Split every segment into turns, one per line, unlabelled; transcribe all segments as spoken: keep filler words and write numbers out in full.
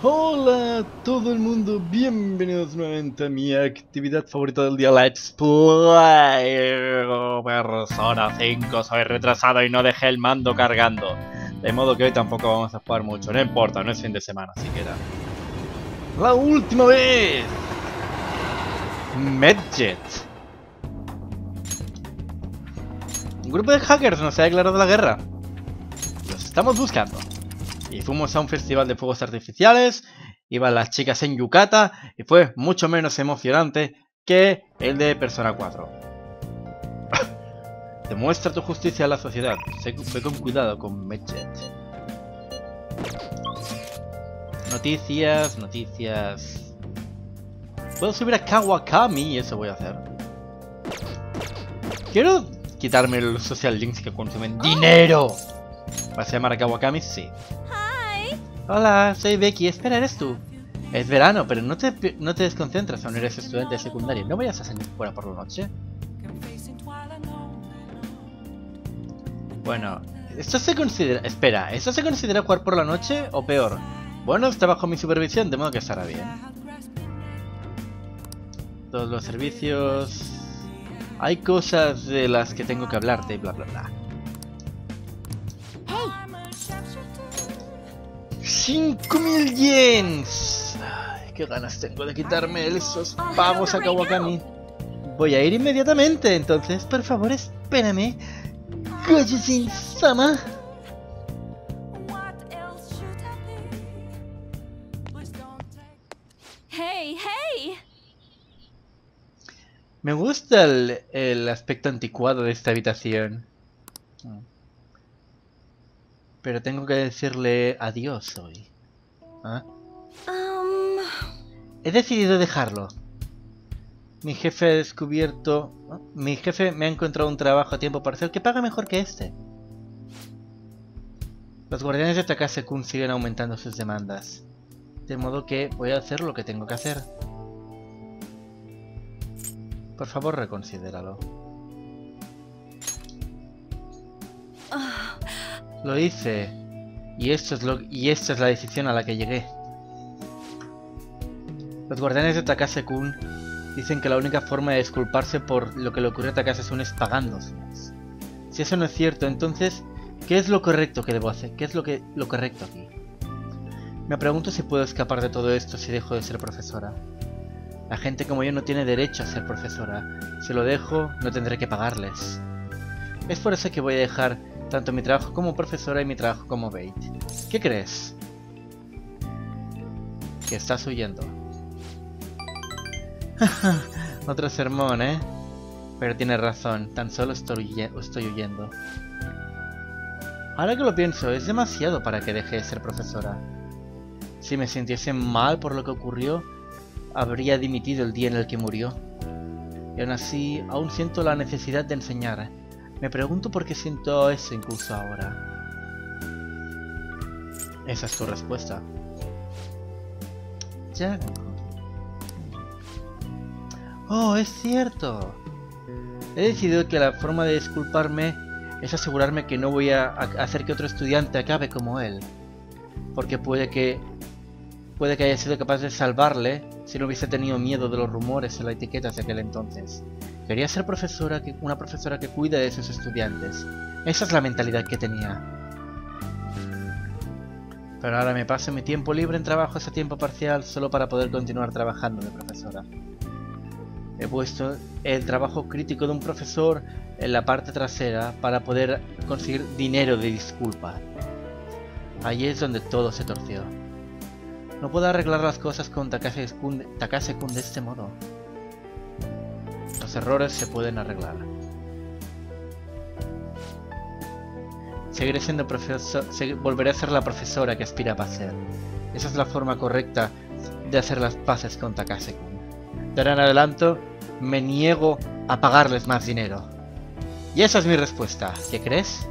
Hola a todo el mundo, bienvenidos nuevamente a mi actividad favorita del día, Let's Play Persona cinco. Soy retrasado y no dejé el mando cargando, de modo que hoy tampoco vamos a jugar mucho. No importa, no es fin de semana siquiera. La última vez, Medjet, un grupo de hackers nos ha declarado la guerra. Los estamos buscando. Y fuimos a un festival de fuegos artificiales, iban las chicas en yukata y fue mucho menos emocionante que el de Persona cuatro. Demuestra tu justicia a la sociedad. Ve con cuidado con Medjet. Noticias, noticias... Puedo subir a Kawakami y eso voy a hacer. Quiero quitarme los social links que consumen dinero. ¿Vas a llamar a Kawakami? Sí. Hola, soy Becky. Espera, ¿eres tú? Es verano, pero no te, no te desconcentras aún eres estudiante de secundaria. ¿No vayas a salir fuera por la noche? Bueno, ¿esto se considera... Espera, ¿esto se considera jugar por la noche o peor? Bueno, está bajo mi supervisión, de modo que estará bien. Todos los servicios... Hay cosas de las que tengo que hablarte y bla bla bla. ¡cinco mil yens! Ay, qué ganas tengo de quitarme esos pavos a Kawakami. Voy a ir inmediatamente, entonces, por favor, espérame. Kojin-sama.
Hey, hey.
Me gusta el, el aspecto anticuado de esta habitación. Pero tengo que decirle adiós hoy. ¿Ah?
Um...
He decidido dejarlo. Mi jefe ha descubierto... Mi jefe me ha encontrado un trabajo a tiempo parcial que paga mejor que este. Los guardianes de Takase-kun siguen aumentando sus demandas. De modo que voy a hacer lo que tengo que hacer. Por favor, reconsidéralo. Lo hice. Y esto es lo y esta es la decisión a la que llegué. Los guardianes de Takase-kun dicen que la única forma de disculparse por lo que le ocurrió a Takase-kun es pagándoselas. Si eso no es cierto, entonces, ¿qué es lo correcto que debo hacer? ¿Qué es lo que lo correcto aquí? Me pregunto si puedo escapar de todo esto si dejo de ser profesora. La gente como yo no tiene derecho a ser profesora. Si lo dejo, no tendré que pagarles. Es por eso que voy a dejar tanto mi trabajo como profesora y mi trabajo como bait. ¿Qué crees? Que estás huyendo. Otro sermón, ¿eh? Pero tienes razón, tan solo estoy, estoy huyendo. Ahora que lo pienso, es demasiado para que deje de ser profesora. Si me sintiese mal por lo que ocurrió, habría dimitido el día en el que murió. Y aún así, aún siento la necesidad de enseñar. Me pregunto por qué siento eso incluso ahora. Esa es tu respuesta. Ya. Oh, es cierto. He decidido que la forma de disculparme es asegurarme que no voy a hacer que otro estudiante acabe como él. Porque puede que... Puede que haya sido capaz de salvarle si no hubiese tenido miedo de los rumores en la etiqueta de aquel entonces. Quería ser profesora que, una profesora que cuida de sus estudiantes. Esa es la mentalidad que tenía. Pero ahora me paso mi tiempo libre en trabajos a tiempo parcial solo para poder continuar trabajando de profesora. He puesto el trabajo crítico de un profesor en la parte trasera para poder conseguir dinero de disculpa. Allí es donde todo se torció. No puedo arreglar las cosas con Takase-kun Takase-kun de este modo. Los errores se pueden arreglar. Seguiré siendo profesor, seg volveré a ser la profesora que aspiraba a ser. Esa es la forma correcta de hacer las paces con Takase-kun. De ahora en adelante me niego a pagarles más dinero. Y esa es mi respuesta. ¿Qué crees?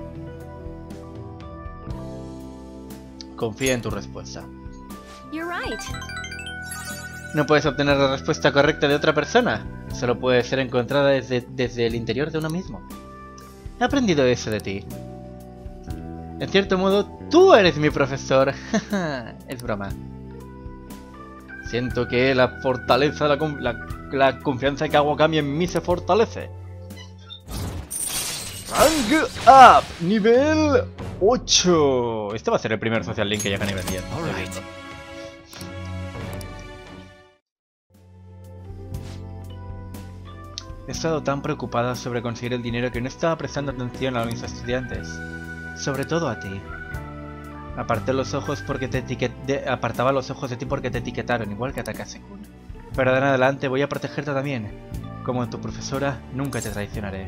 Confía en tu respuesta.
You're right.
No puedes obtener la respuesta correcta de otra persona. Solo puede ser encontrada desde, desde el interior de uno mismo. He aprendido eso de ti. En cierto modo, tú eres mi profesor. Es broma. Siento que la fortaleza, la, la, la confianza que hago cambio en mí se fortalece. Rank Up, nivel ocho. Este va a ser el primer Social Link que llega a nivel diez. He estado tan preocupada sobre conseguir el dinero que no estaba prestando atención a mis estudiantes. Sobre todo a ti. Aparté los ojos porque te etiquet... Apartaba los ojos de ti porque te etiquetaron, igual que a Takase-kun. Pero de en adelante voy a protegerte también. Como tu profesora, nunca te traicionaré.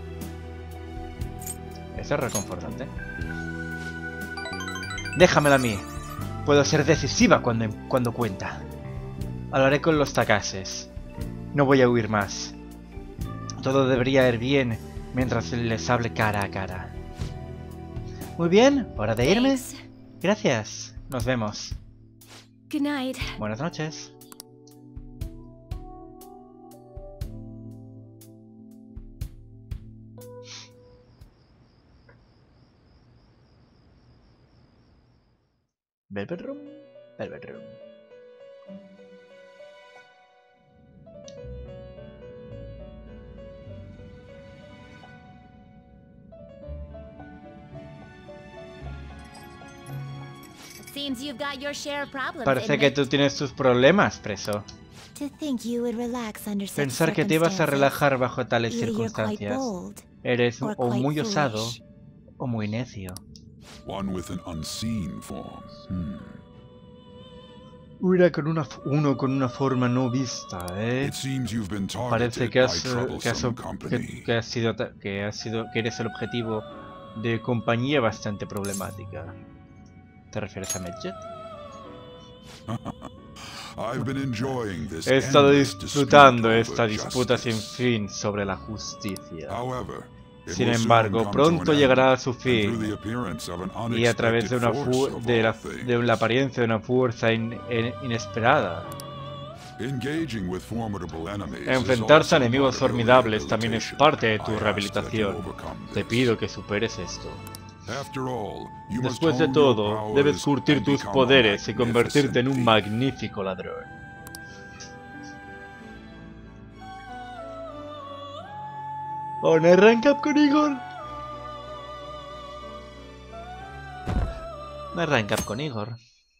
Eso es reconfortante. Déjamela a mí. Puedo ser decisiva cuando, cuando cuenta. Hablaré con los Takases. No voy a huir más. Todo debería ir bien mientras les hable cara a cara. Muy bien, ¿hora de irme?
Thanks.
Gracias. Nos vemos.
Good night.
Buenas noches. Velvet Room. Velvet Room.
Seems you've got your share of problems.
Parece que tú tienes tus problemas, preso.
To think you would relax under such
Pensar que te ibas a
circumstances.
relajar bajo tales
Either you're quite
circunstancias.
bold,
Eres
or
o
quite
muy osado
foolish.
o muy necio.
One with an unseen form. Hmm.
Uno con una, uno con una forma no vista, ¿eh?
It seems you've been
Parece
targeted
que
by
has, eh, que, has,
troublesome
que,
company.
que has sido ta- que has sido que eres el objetivo de compañía bastante problemática. ¿Te refieres a Medjet?
I've been enjoying this
He estado
endless
disfrutando
dispute
esta
over
disputa sin
justice.
fin sobre la justicia.
However, it
Sin
will soon
embargo,
come to
pronto
an
llegará a
end,
su
and through the
fin,
appearance of an
y a través de una
unexpected
fu-
force of
de, la,
all things.
de la apariencia de una fuerza in- in- inesperada.
Engaging with formidable enemies is
Enfrentarse a
also
enemigos
part of your
formidables también es
rehabilitation.
parte de tu
I ask that you
rehabilitación.
overcome
Te
this.
pido que superes esto.
After all, you must
Después de
hone your
todo,
powers
debes curtir
and
tus
become a
poderes y convertirte en un
magnificent
magnífico ladrón. ¿O no hay rank up con Igor? No hay rank up con Igor.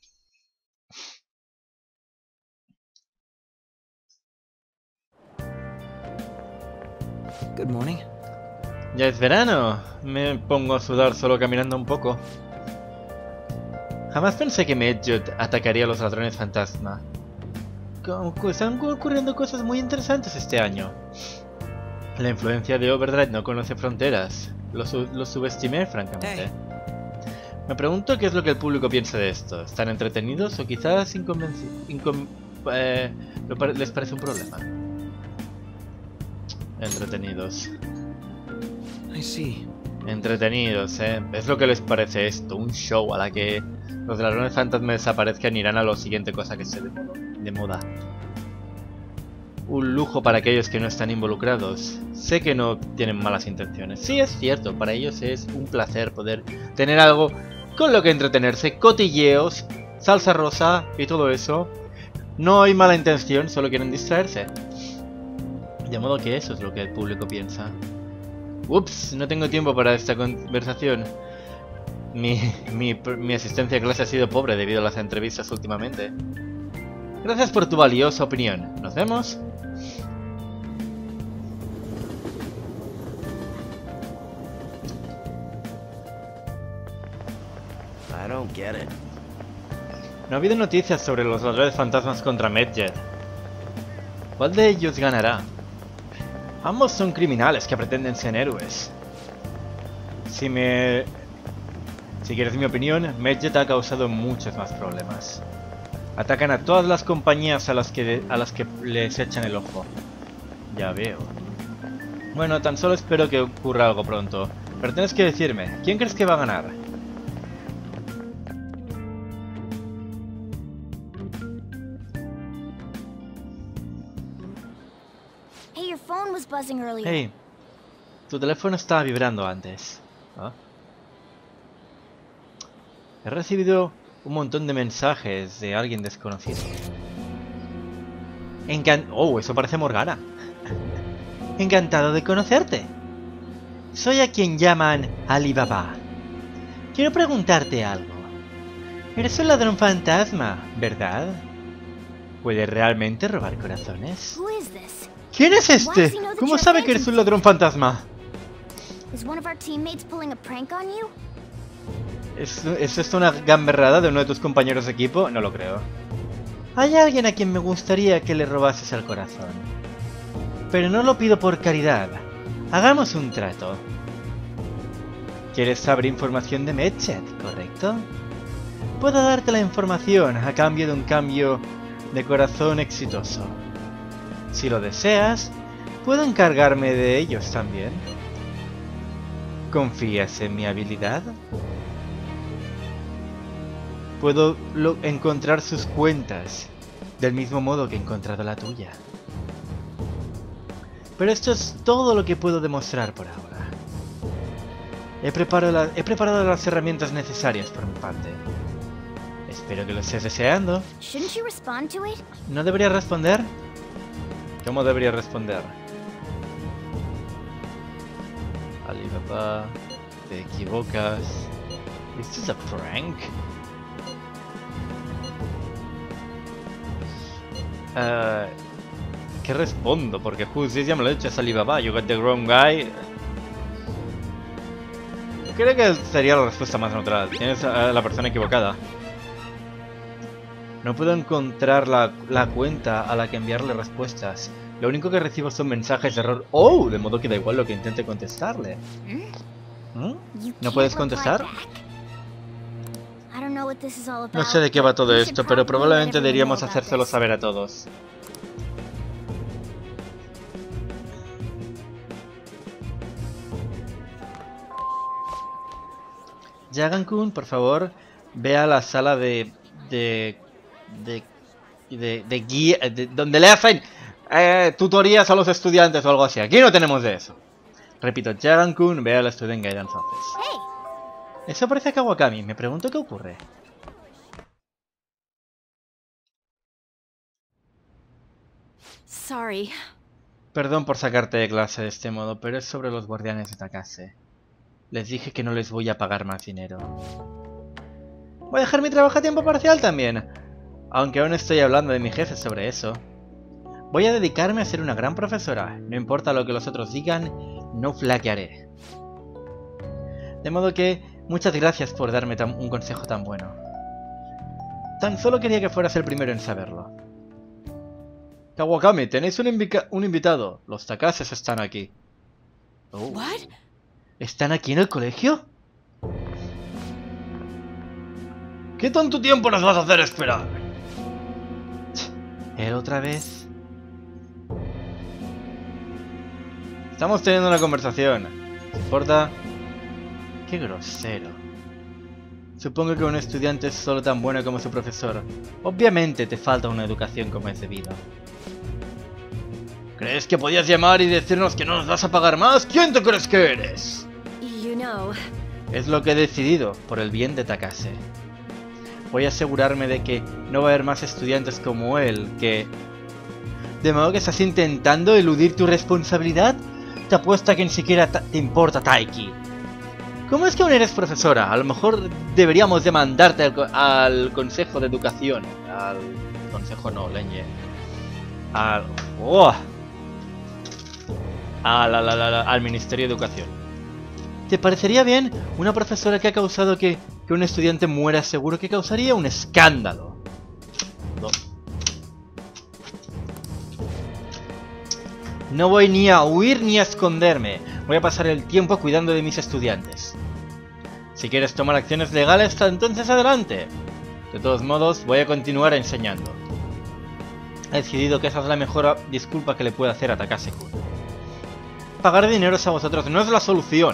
Good morning.
Ya es verano. Me pongo a sudar solo caminando un poco. Jamás pensé que Medjot atacaría a los ladrones fantasma. Co- co- Están ocurriendo cosas muy interesantes este año. La influencia de Overdrive no conoce fronteras. Lo, su- lo subestimé, francamente.
Hey.
Me pregunto qué es lo que el público piensa de esto. ¿Están entretenidos o quizás inconvenci- incon- eh, lo pare- les parece un problema? Entretenidos.
I see.
Entretenidos, ¿eh? Es lo que les parece esto, un show a la que los ladrones fantasma desaparezcan y irán a lo siguiente cosa que esté de, modo- de moda. Un lujo para aquellos que no están involucrados. Sé que no tienen malas intenciones. Sí, es cierto, para ellos es un placer poder tener algo con lo que entretenerse, cotilleos, salsa rosa y todo eso. No hay mala intención, solo quieren distraerse. De modo que eso es lo que el público piensa. Ups, no tengo tiempo para esta conversación. Mi, mi, mi asistencia a clase ha sido pobre debido a las entrevistas últimamente. Gracias por tu valiosa opinión. Nos vemos.
I don't get it.
No ha habido noticias sobre los ladrones fantasmas contra Medjet. ¿Cuál de ellos ganará? Ambos son criminales que pretenden ser héroes. Si me... Si quieres mi opinión, Medjet ha causado muchos más problemas. Atacan a todas las compañías a las que, a las que les echan el ojo. Ya veo. Bueno, tan solo espero que ocurra algo pronto. Pero tienes que decirme, ¿quién crees que va a ganar?
Hey, your phone was buzzing earlier.
Hey, tu teléfono estaba vibrando antes. ¿Ah? He recibido un montón de mensajes de alguien desconocido. Encan... Oh, eso parece Morgana. Encantado de conocerte. Soy a quien llaman Alibaba. Quiero preguntarte algo. Eres un ladrón fantasma, ¿verdad? ¿Puedes realmente robar corazones?
Who is this?
¿Quién es este? ¿Cómo sabe que eres un ladrón fantasma?
Is one of our teammates pulling a prank on you?
¿Es, ¿Es esto una gamberrada de uno de tus compañeros de equipo? No lo creo. Hay alguien a quien me gustaría que le robases el corazón. Pero no lo pido por caridad. Hagamos un trato. ¿Quieres saber información de Medchat, correcto? Puedo darte la información a cambio de un cambio de corazón exitoso. Si lo deseas, puedo encargarme de ellos también. ¿Confías en mi habilidad? Puedo lo- encontrar sus cuentas, del mismo modo que he encontrado la tuya. Pero esto es todo lo que puedo demostrar por ahora. He preparado, la- he preparado las herramientas necesarias por mi parte. Espero que lo estés deseando.
Shouldn't you respond to it?
¿No debería responder? ¿Cómo debería responder? Alibaba, te equivocas. ¿Esto es a prank? Uh, ¿Qué respondo? Porque justicia ya me lo he dicho, es Alibaba, you got the wrong guy. Creo que sería la respuesta más neutral. Tienes a la persona equivocada. No puedo encontrar la, la cuenta a la que enviarle respuestas. Lo único que recibo son mensajes de error. ¡Oh! De modo que da igual lo que intente contestarle. ¿Mm?
You
¿No
can't
puedes
reply
contestar?
back. I don't know what this is all about,
No sé de qué va
but
todo
we should
esto, pero
probably let
probablemente
everyone
deberíamos
know about
hacérselo
this.
saber a todos. Jagan-kun, por favor, ve a la sala de... de... de... de, de guía... de- donde le hacen eh, tutorías a los estudiantes o algo así. Aquí no tenemos de eso. Repito, Jagan-kun, ve a la Student Guidance Office.
Hey,
Eso parece Kawakami, me pregunto qué ocurre.
sorry.
Perdón por sacarte de clase de este modo, pero es sobre los guardianes de Takase. Les dije que no les voy a pagar más dinero. Voy a dejar mi trabajo a tiempo parcial también. Aunque aún estoy hablando de mi jefe sobre eso. Voy a dedicarme a ser una gran profesora. No importa lo que los otros digan, no flaquearé. De modo que, muchas gracias por darme tan- un consejo tan bueno. Tan solo quería que fueras el primero en saberlo. Kawakami, tenéis un, invica- un invitado. Los Takases están aquí. Oh.
What?
¿Están aquí en el colegio? ¿Qué tanto tiempo nos vas a hacer esperar? ¿Él otra vez? Estamos teniendo una conversación. ¿Te importa? Qué grosero. Supongo que un estudiante es solo tan bueno como su profesor. Obviamente te falta una educación como es debido. ¿Crees que podías llamar y decirnos que no nos vas a pagar más? ¿Quién te crees que eres?
You know.
Es lo que he decidido, por el bien de Takase. Voy a asegurarme de que no va a haber más estudiantes como él que... ¿De modo que estás intentando eludir tu responsabilidad? Te apuesto a que ni siquiera ta- te importa Taiki. ¿Cómo es que aún eres profesora? A lo mejor deberíamos demandarte al, co- al Consejo de Educación. Al... Consejo no, leñe. Al... ¡Oh! Al, al, al, al, al Ministerio de Educación. ¿Te parecería bien una profesora que ha causado que, que un estudiante muera? Seguro que causaría un escándalo. No. No voy ni a huir ni a esconderme. Voy a pasar el tiempo cuidando de mis estudiantes. Si quieres tomar acciones legales, entonces adelante. De todos modos, voy a continuar enseñando. He decidido que esa es la mejor disculpa que le puedo hacer a Takase-kun. Pagar dineros a vosotros no es la solución.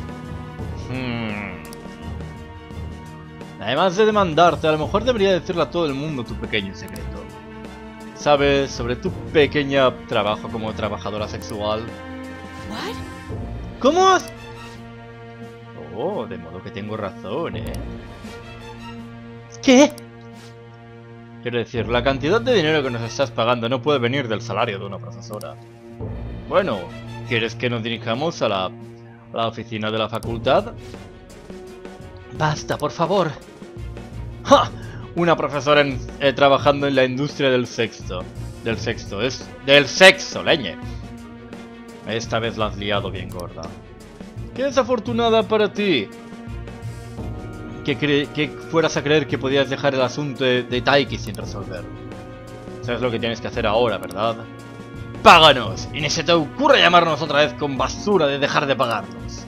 Hmm. Además de demandarte, a lo mejor debería decirle a todo el mundo tu pequeño secreto. ¿Sabes sobre tu pequeña trabajo como trabajadora sexual?
What?
¿Cómo has...? Oh, de modo que tengo razón, ¿eh? ¿Qué? Quiero decir, la cantidad de dinero que nos estás pagando no puede venir del salario de una profesora. Bueno, ¿quieres que nos dirijamos a la, a la oficina de la facultad? Basta, por favor. ¡Ja! Una profesora en, eh, trabajando en la industria del sexo. Del sexo, es del sexo, leñe. Esta vez la has liado bien gorda. ¡Qué desafortunada para ti! Que, que fueras a creer que podías dejar el asunto de, de Taiki sin resolver. Sabes lo que tienes que hacer ahora, ¿verdad? ¡Páganos! Y ni se te ocurra llamarnos otra vez con basura de dejar de pagarnos.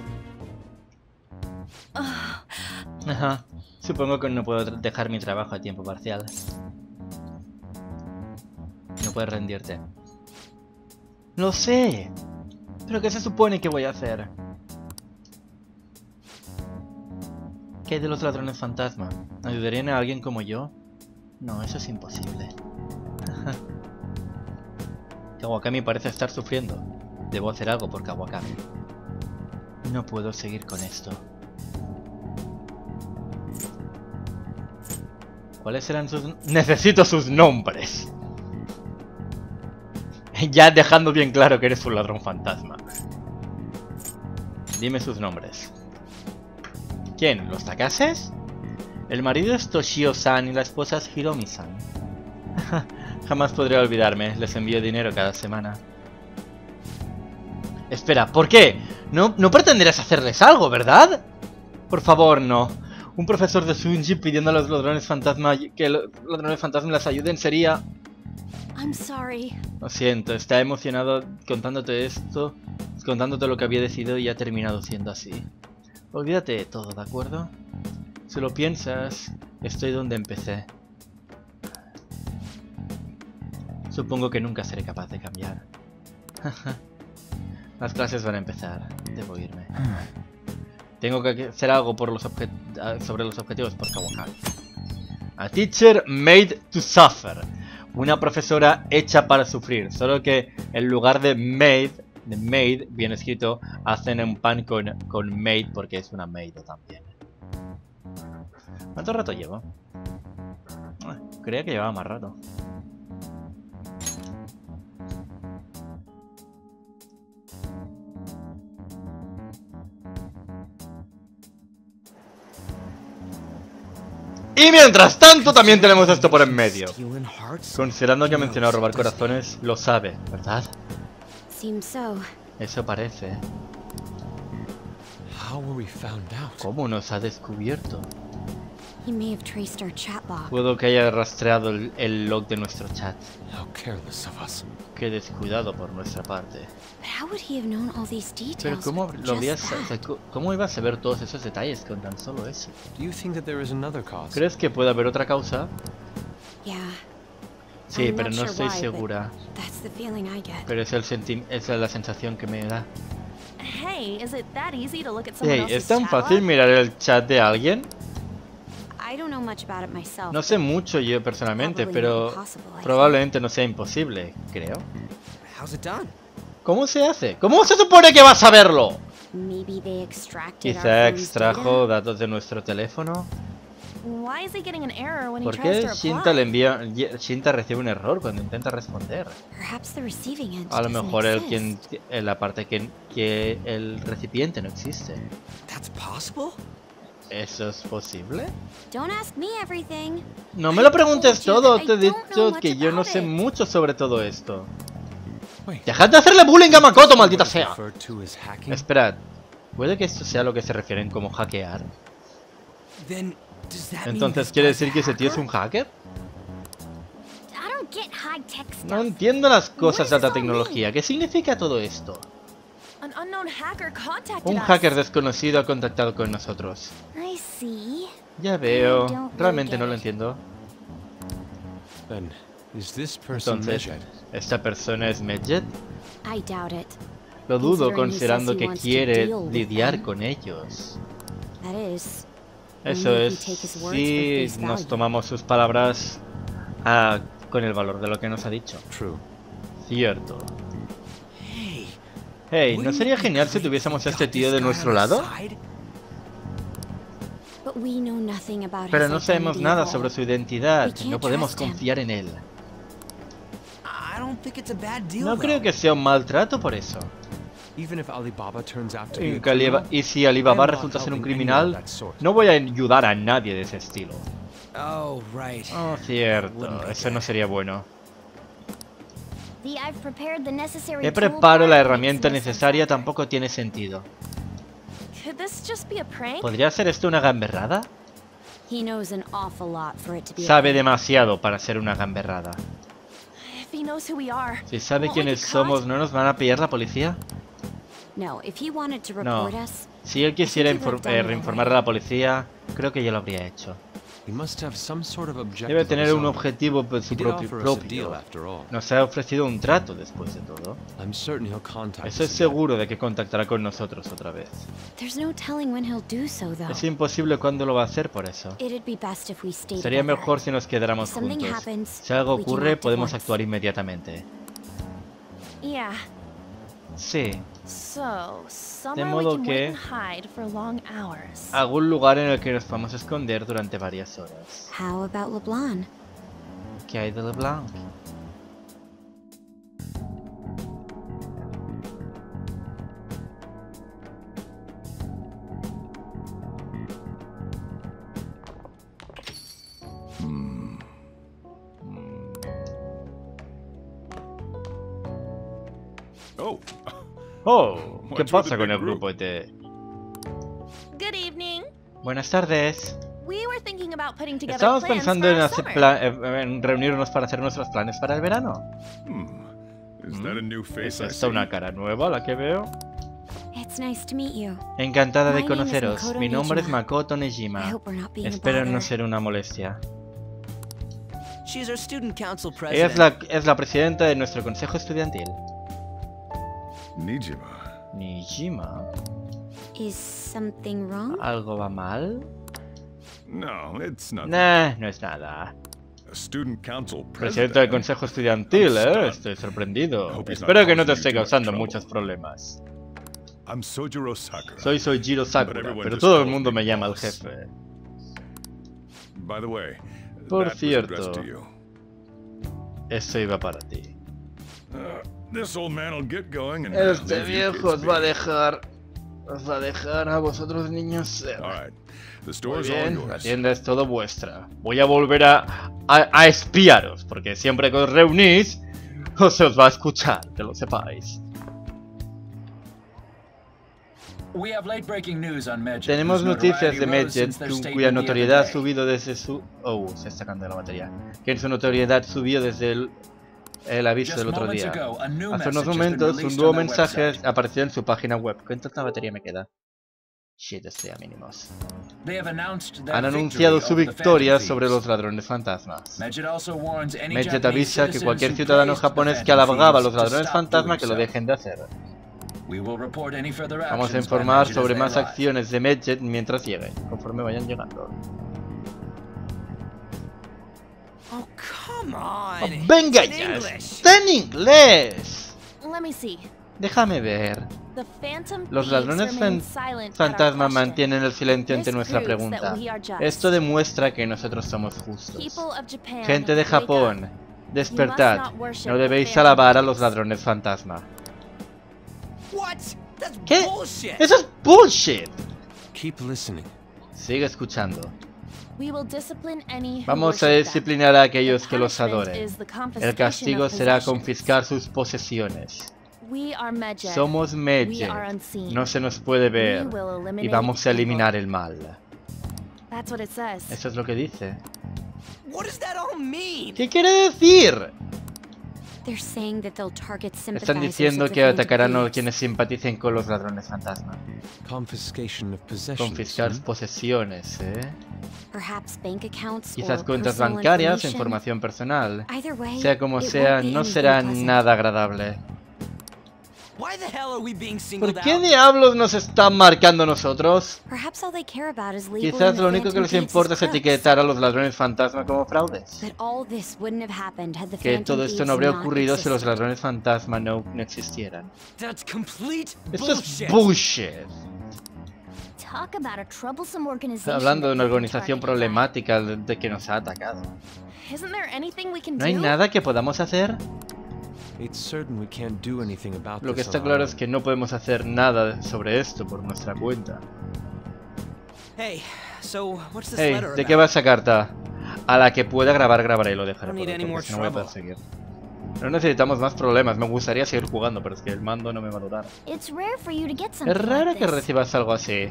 Ajá. Supongo que no puedo dejar mi trabajo a tiempo parcial. No puedes rendirte. Lo sé. ¿Pero qué se supone que voy a hacer? ¿Qué hay de los ladrones fantasma? ¿Ayudarían a alguien como yo? No, eso es imposible. Kawakami parece estar sufriendo. Debo hacer algo por Kawakami. No puedo seguir con esto. ¿Cuáles serán sus...? Necesito sus nombres. Ya dejando bien claro que eres un ladrón fantasma. Dime sus nombres. ¿Quién? ¿Los Takases? El marido es Toshio-san y la esposa es Hiromi-san. Jamás podré olvidarme, les envío dinero cada semana. Espera, ¿por qué? ¿No, no pretenderás hacerles algo, verdad? Por favor, no. Un profesor de Sunji pidiendo a los ladrones fantasma que los ladrones fantasma les ayuden sería...
I'm sorry.
Lo siento, está emocionado contándote esto, contándote lo que había decidido y ha terminado siendo así. Olvídate de todo, ¿de acuerdo? Si lo piensas, estoy donde empecé. Supongo que nunca seré capaz de cambiar. Las clases van a empezar. Debo irme. Tengo que hacer algo por los sobre los objetivos por Kawakami. A teacher made to suffer. Una profesora hecha para sufrir. Solo que en lugar de made, de made, bien escrito, hacen un pan con, con maid porque es una maid también. ¿Cuánto rato llevo? Ah, creía que llevaba más rato. Y mientras tanto también tenemos esto por en medio. Considerando que ha mencionado robar corazones, lo sabe, ¿verdad? Eso parece. ¿Cómo nos ha descubierto? Puedo que haya rastreado el, el log de nuestro chat. Qué descuidado por nuestra parte. Pero ¿cómo, lo habías, ¿cómo iba a saber todos esos detalles con tan solo eso? ¿Crees que puede haber otra causa? Sí, pero no estoy segura. Pero es, el senti esa es la sensación que me da. Hey, ¿es tan fácil mirar el chat de alguien? No sé mucho yo personalmente, pero probablemente no sea imposible, creo. ¿Cómo se hace? ¿Cómo se supone que vas a saberlo? Quizá extrajo datos de nuestro teléfono. ¿Por qué Shinta le envía, Shinta recibe un error cuando intenta responder? A lo mejor el quien, en la parte que, que el recipiente no existe. ¿Eso es posible? No me lo preguntes todo, te he dicho que yo no sé mucho sobre todo esto. ¡Dejad de hacerle bullying a Makoto, maldita sea! Esperad, ¿puede que esto sea lo que se refieren como hackear? Entonces, ¿quiere decir que ese tío es un hacker? No entiendo las cosas de alta tecnología. ¿Qué significa todo esto? Un hacker desconocido ha contactado con nosotros. Ya veo. Realmente no lo entiendo. Entonces, ¿esta persona es Medjet? Lo dudo considerando que quiere lidiar con ellos. Eso es, si nos tomamos sus palabras ah, con el valor de lo que nos ha dicho. Cierto. Hey, ¿no sería genial si tuviésemos a este tío de nuestro lado?
But we know nothing about
Pero
his
no sabemos
identity
nada
at all.
sobre su identidad.
We can't
No podemos
trust him.
confiar en él.
I don't think it's a bad deal.
No creo
though.
que sea un maltrato por eso.
Even if Alibaba turns out to be
Y
a
que Aliba-
criminal,
Y si Alibaba
I am not
resulta ser un
helping
criminal,
anyone of that sort.
no voy a ayudar a nadie de ese estilo.
Oh, right.
Oh, cierto. Eso no sería bueno.
The I've prepared the necessary
He
tool
preparo la
part
herramienta
makes no sense
necesaria
either.
tampoco tiene sentido.
Could this just be a prank?
¿Podría ser esto una gamberrada?
He knows an awful lot for it to be a
Sabe
prank.
demasiado para ser una gamberrada.
If he knows who we are.
Si sabe
won't we
quiénes
get
somos,
caught?
¿no nos van a pillar la policía?
No, if he wanted to
No.
report us,
Si él quisiera
I think he
infor-
would've done
eh,
it
reinformar a
already.
la policía, creo que ya lo habría hecho.
He must have some sort of objective
Debe
of
tener
his
un
own.
objetivo por su
He did
propio.
offer us a
propio.
deal after all.
Nos ha ofrecido un trato después de todo.
I'm certain he'll contact
Estoy
us again.
seguro de que contactará con nosotros otra vez.
there's no telling when he'll do so, though.
Es imposible cuándo lo va a hacer por eso.
It'd be best if we stayed
Sería
together.
mejor si nos quedáramos
If something
juntos.
happens,
Si algo
we can
ocurre,
act at
podemos
once.
actuar inmediatamente.
Yeah.
Sí,
So, somewhere
modo
we can
que-
wait and hide for long hours.
algún lugar en el que nos podamos esconder durante varias horas.
How about LeBlanc?
¿Qué hay de LeBlanc?
Oh,
Oh, ¿qué
What's with
pasa
the
con
big
el grupo este?
Good evening.
Buenas tardes.
We were thinking about putting together
Estábamos
plans
pensando
for
en,
our
hacer
summer.
pla- eh, en reunirnos para hacer nuestros planes para el verano.
hmm. Is that a new
¿Es
face I
esta
see?
una cara nueva la que veo?
It's nice to meet you.
Encantada de
My name is
conoceros.
Makoto
Mi nombre es
Nejima.
Makoto
I
Nejima.
hope we're not being a
Espero no
bother.
ser una molestia.
She's our student council
Ella
president.
es la, es la presidenta de nuestro consejo estudiantil.
Nijima.
Nijima.
Is something wrong?
¿Algo va mal?
No, it's nothing.
Nah, no es nada.
A student council
Presidenta del
president.
consejo estudiantil, ¿eh? Estoy sorprendido.
Hope he's not
Espero que no te
causing
esté
you too much
causando
trouble.
muchos problemas.
I'm Sojiro Sakura.
Soy Soichiro Sakura,
everyone
pero
just
todo el
calls
mundo
me
me llama el
boss.
jefe.
By the way,
Por
that was
cierto.
addressed to you.
Eso iba para ti.
Uh, this old man will get going and uh,
Este
leave you
viejo
kids
os va a
be.
dejar... Os va a dejar a vosotros niños ser.
All right, the
Muy
store's all
bien, la
yours.
tienda es todo vuestra. Voy a volver a, a, a espiaros, porque siempre que os reunís, o se os va a escuchar, que lo sepáis.
We have late-breaking news on Medjet,
Tenemos
whose
noticias de
notoriety rose
Medjet,
since their
cu-
statement
cuya
the other
notoriedad ha
day.
subido desde su... Oh, se está sacando la batería. Que su notoriedad subió desde el, el aviso
Just
del otro
moments
día.
ago, a new
Hace unos
message has been
momentos, un
released
nuevo
on their
mensaje
website.
apareció en su página web. ¿Cuánta batería me queda? Shit, estoy a mínimos.
They have announced their
Han
victory
anunciado su
over the
victoria
Phantom
sobre
Thieves.
los ladrones fantasmas.
Medjet also warns any
Medjet
Japanese
avisa que
citizens
cualquier
who
ciudadano
praised the
japonés que
Phantom
alababa a los
Thieves to
ladrones
stop
fantasma
doing
que lo
so.
dejen de hacer.
We will report any further
Vamos a
actions by
informar
Medjet as
sobre
they
más
arrive.
acciones de Medjet mientras lleguen, conforme vayan llegando.
Oh, come on.
¡Oh, ¡Venga
It's in
ya!
English.
¡Está en inglés!
Let me see.
Déjame ver.
The Phantom
Los
Thieves
ladrones
remain
fan-
silent at our
fantasma
question.
mantienen el silencio ante
This
nuestra
proves
pregunta.
that we are just.
Esto demuestra que nosotros somos justos.
People of Japan,
Gente de
wake
Japón,
up.
despertad.
not worship
No
the
debéis
Phantom
alabar a los
Thieves.
ladrones fantasma.
What? That's
¿Qué?
bullshit.
¡Eso es bullshit!
Keep listening.
Sigue escuchando.
We will discipline any who
Vamos a
worship them.
disciplinar a aquellos
The
que los
punishment
adoren.
is the
El
confiscation
castigo
of
será
possessions.
confiscar sus posesiones.
We are Medjet.
Somos
We
Medjet.
are unseen.
No se nos puede ver.
We will eliminate
Y vamos a
evil.
eliminar el mal.
That's what it says.
Eso es lo que dice.
What does that all mean?
¿Qué quiere decir?
They're saying that they'll target
Están
sympathizers
diciendo
of the
que
Phantom
atacarán a
Thieves.
quienes simpaticen con los ladrones fantasma.
Confiscation of possessions.
Confiscar
hmm?
posesiones, ¿eh?
Perhaps bank accounts
Quizás
or
cuentas
personal
bancarias,
information.
información personal.
Either way,
Sea como
it
sea,
won't be
no
anything
será
pleasant.
nada agradable.
Why the hell are we being
¿Por
singled
qué
out?
diablos nos están marcando nosotros?
Perhaps all they care about is labeling
Quizás
the
lo único que
Phantom
les
Thieves
importa
as
es
crooks.
etiquetar a los ladrones fantasma como fraudes.
But all this wouldn't have happened had the
Que
Phantom
todo esto
Thieves
no habría
not
ocurrido si los
existed.
ladrones fantasma no, no existieran.
That's complete
Esto
bullshit.
es bullshit.
Talk about a troublesome organization.
Hablando de una
that we can
organización
try to defy.
problemática de, de que nos ha atacado.
Isn't there anything we can
¿No hay
do?
nada que podamos hacer?
It's certain we can't do anything about
Lo que
this
está
on
claro
our
es que no podemos hacer nada sobre esto por nuestra cuenta.
Hey, so what's this
Hey,
letter
¿de qué
about?
va esa carta? A la que pueda grabar, grabaré y lo dejaré
Don't
por
need
ahí,
any more
porque si no voy a poder
trouble.
seguir. No necesitamos más problemas, me gustaría seguir jugando, pero es que el mando no me va a durar.
It's rare for you to get something
Es raro
like
que
this.
recibas algo así.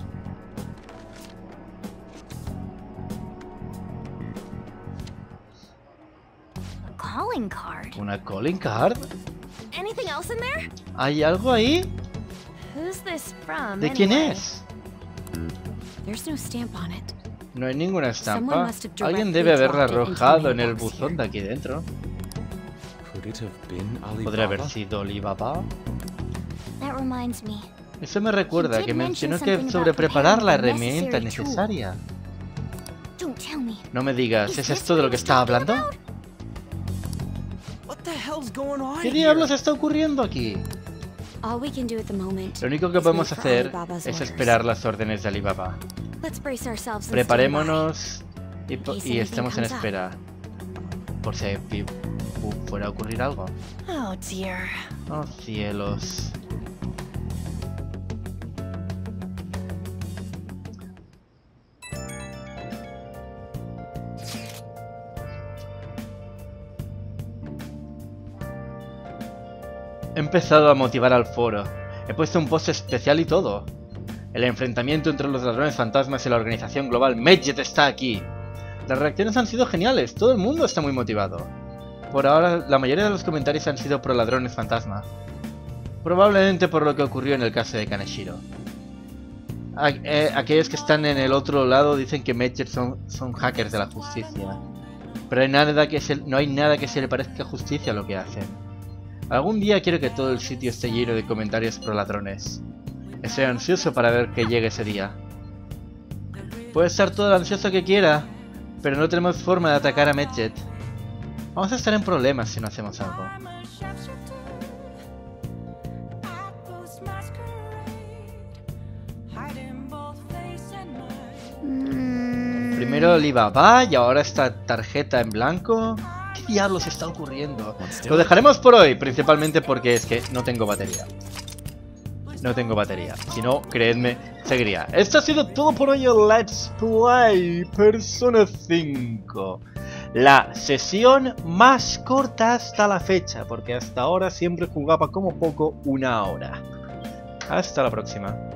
A calling card.
¿Una calling card?
Anything else in there?
¿Hay algo ahí?
Who's this from?
¿De quién
anyway?
es?
There's no stamp on it.
No hay ninguna
Someone
estampa.
must have
Alguien
directly
debe haberla
dropped it into the
arrojado en el
mailbox
buzón
here.
de aquí dentro.
Could it have been Alibaba?
¿Podría haber sido Alibaba?
That reminds me.
Eso me recuerda
did
que
mention
mencionó
something
que sobre
about
preparar la
preparing the
herramienta
necessary tool.
necesaria.
Don't tell me.
No me digas,
Is
¿es
this
esto de
what
lo
he
que
was
estaba
talking
hablando?
about?
What the hell's going on
¿Qué
here?
diablos está ocurriendo aquí?
All we can do at the moment
Lo único que
is
podemos
wait for
hacer
Alibaba's
es
orders.
esperar las órdenes de Alibaba.
Let's brace ourselves and
Preparémonos y, po-
In case
y
anything
estemos en
comes up.
espera. Por si pi- pu- fuera a ocurrir algo.
Oh dear.
Oh cielos. He empezado a motivar al foro. He puesto un post especial y todo. El enfrentamiento entre los ladrones fantasmas y la organización global Medjet está aquí. Las reacciones han sido geniales, todo el mundo está muy motivado. Por ahora, la mayoría de los comentarios han sido pro ladrones fantasma. Probablemente por lo que ocurrió en el caso de Kaneshiro. A- eh, aquellos que están en el otro lado dicen que Medjet son, son hackers de la justicia. Pero hay nada que se, no hay nada que se le parezca a justicia a lo que hacen. Algún día quiero que todo el sitio esté lleno de comentarios pro ladrones. Estoy ansioso para ver que llegue ese día. Puede estar todo el ansioso que quiera, pero no tenemos forma de atacar a Medjet. Vamos a estar en problemas si no hacemos algo.
Mm,
Primero Alibaba y ahora esta tarjeta en blanco. ¿Qué diablos está ocurriendo? Lo dejaremos por hoy, principalmente porque es que no tengo batería. No tengo batería. Si no, creedme, seguiría. Esto ha sido todo por hoy en Let's Play Persona cinco. La sesión más corta hasta la fecha, porque hasta ahora siempre jugaba como poco una hora. Hasta la próxima.